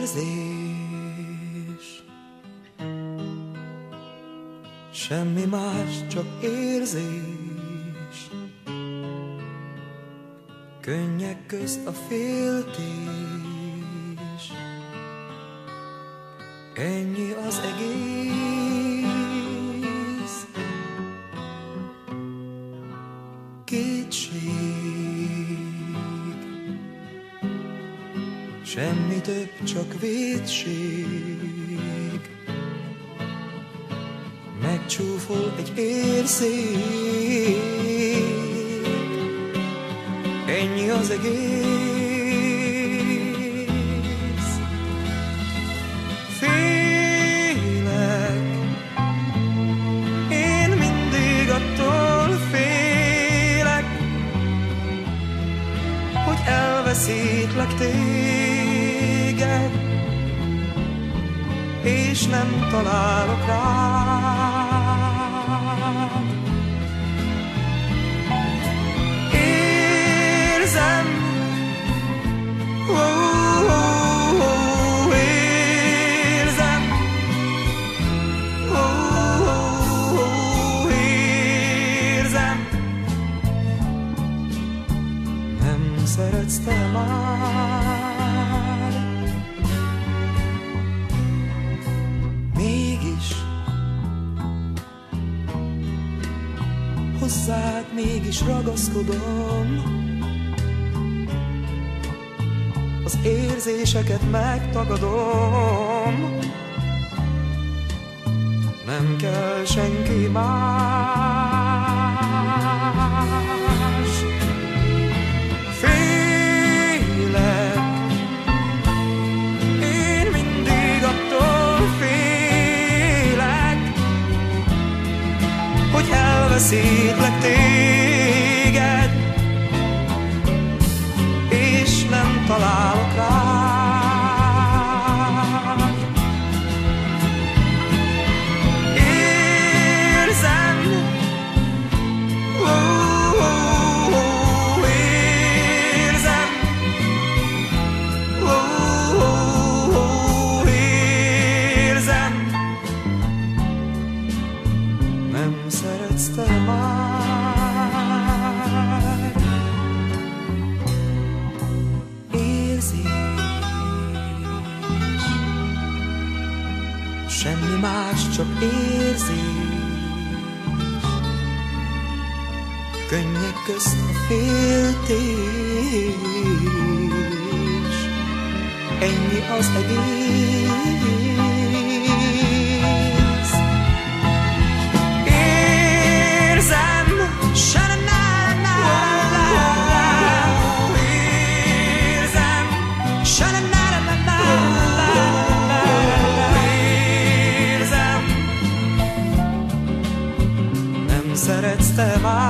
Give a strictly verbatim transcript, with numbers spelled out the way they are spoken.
érzés, semmi más, csak érzés. Könnyek közt a féltés, ennyi az egész. Kétség, semmi több, csak vétség. Megcsúfol egy érzék, ennyi az egész. Félek, én mindig attól félek, hogy elveszítlek téged, és nem találok rád. Érzem, ó, ó, ó, érzem, ó, ó, ó, érzem, nem szeretsz te már. Mégis hozzád mégis ragaszkodom, az érzéseket megtagadom, nem kell senki más. Félek, én mindig attól félek, hogy elveszítlek téged, és nem találok rád. Érzem, ó, ó, ó, érzem, ó, ó, ó, érzem, nem szeretsz te már. Semmi más, csak érzés, könnyek közt a féltés, ennyi az egész. Érzem, sa-na-na-na-na-na, érzem, sa-na-na-na-na-na. Szeretsz te már.